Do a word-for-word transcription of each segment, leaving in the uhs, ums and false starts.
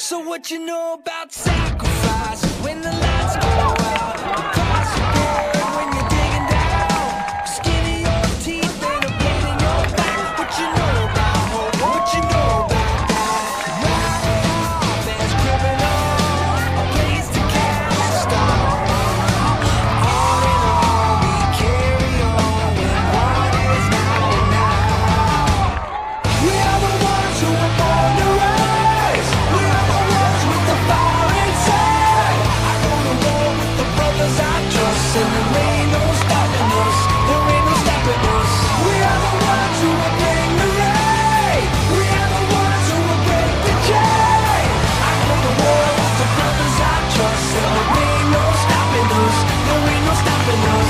So what you know about sacrifice when the lights go out? The price you pay when you're digging down. Skin of your teeth and a blade in your back. What you know about hope? What you know about that? Right, there's criminal, a place to cast a stone. All in all, we carry on when one is not enough. We are the ones who were born to rise. We are the ones with the fire inside. I go to war with the brothers I trust, and there ain't no stopping us. There ain't no stopping us. We are the ones who will bring the rain. We are the ones who will break the chain. I go to war with the brothers I trust, and there ain't no stopping us. There ain't no stopping us.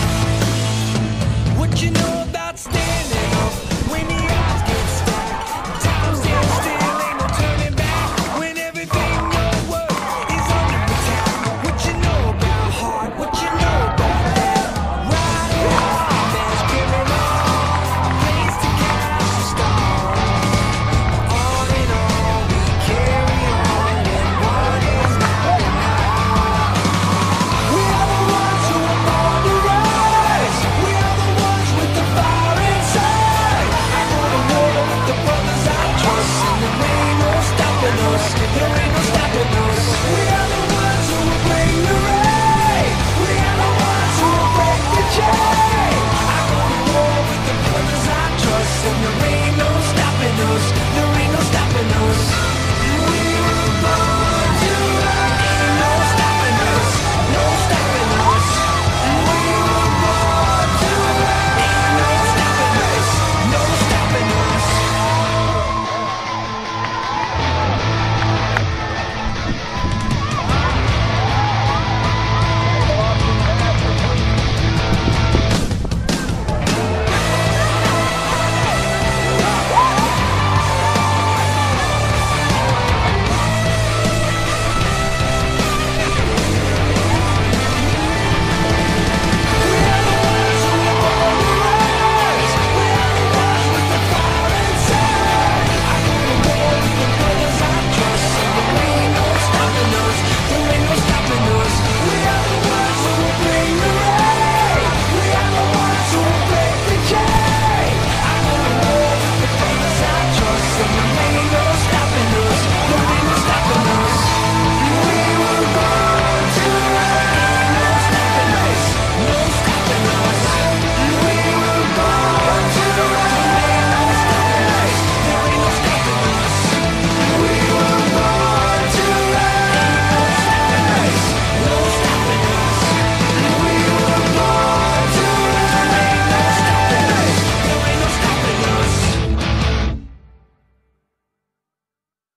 What you know about standing up when the odds get stacked? Time stands still, ain't no turning back. When everything you're worth is under attack. What you know about heart? What you know about that? Right now, there's criminal, a place to cast a stone. All in all, we carry on when one is not enough. We are the ones who are born to rise. We are the ones with the fire inside. I go to war with the brothers I trust, and there ain't no stopping us. There ain't no stopping us.